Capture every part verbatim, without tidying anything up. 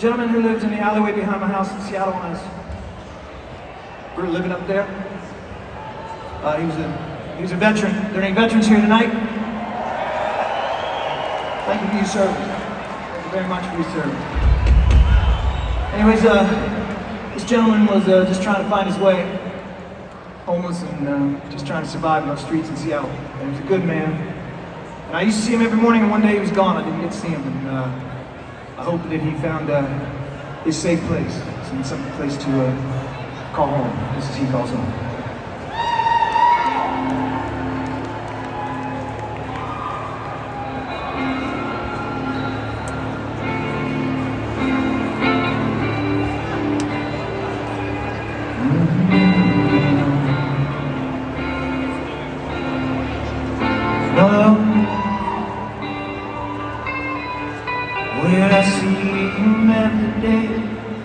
gentleman who lived in the alleyway behind my house in Seattle when I was we were living up there. Uh, he was a he was a veteran. Are there any veterans here tonight? Thank you for your service. Thank you very much for your service. Anyways, uh, this gentleman was uh, just trying to find his way, homeless and uh, just trying to survive in those streets in Seattle. And he was a good man. And I used to see him every morning, and one day he was gone. I didn't get to see him. And uh, I hope that he found uh, his safe place, some, some place to uh, call home, just as he calls home. Hello, where I see him every day,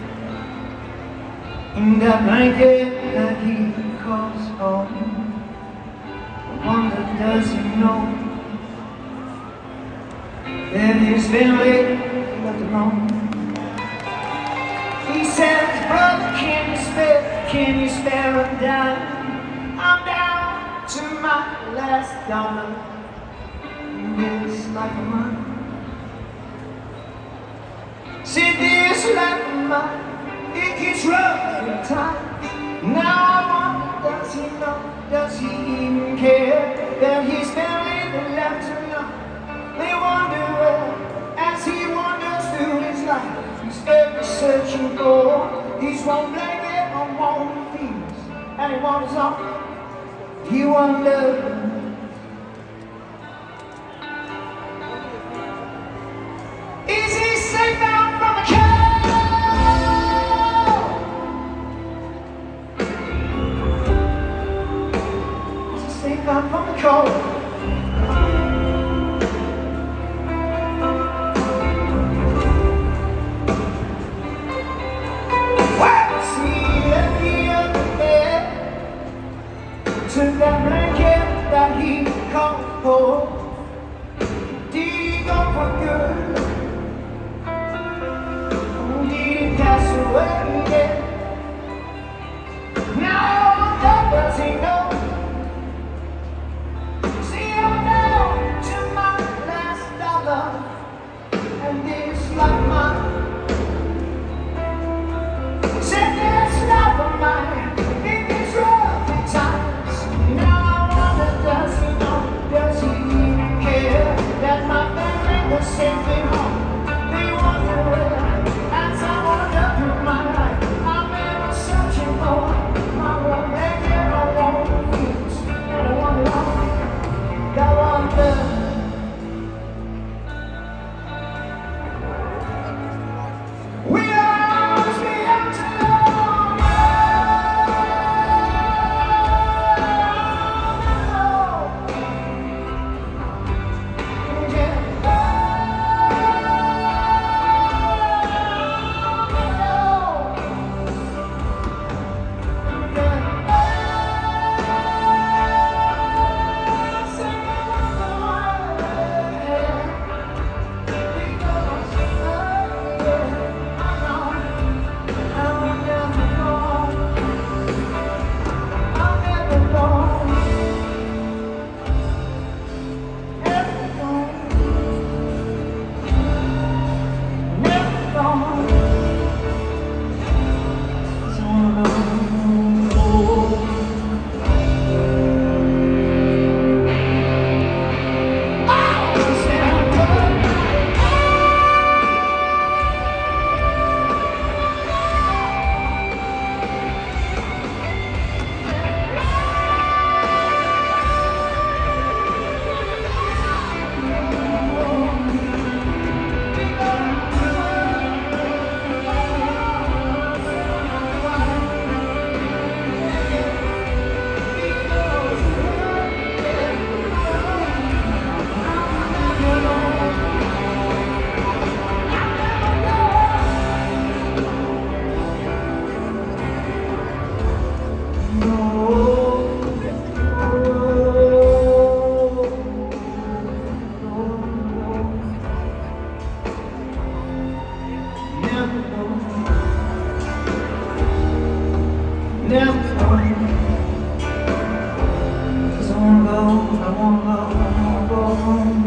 in that blanket that he calls home. I wonder, does he know that his family left alone? He says, brother, can you spare, can you spare a dime? I'm down to my last dollar. This life of mine, see this life of mine, it gets rough every time. Now I wonder, does he know, does he even care that his family they left him alone? They wonder where, as he wanders through his life, he's ever searching for his one blanket on warm feels, and he wanders on, he wonders. From the cold, well, see at the other bed, took that blanket that he called home. Did he go for good? Did he pass away yet? Now that does he know? And this life of mine, said this life of mine, in these rough times. Now I wonder, does he know, does he even care that my family was safely home? They wonder where, as I wander through my life, I never come. 'Cause I wanna go, I wanna go, I wanna go home.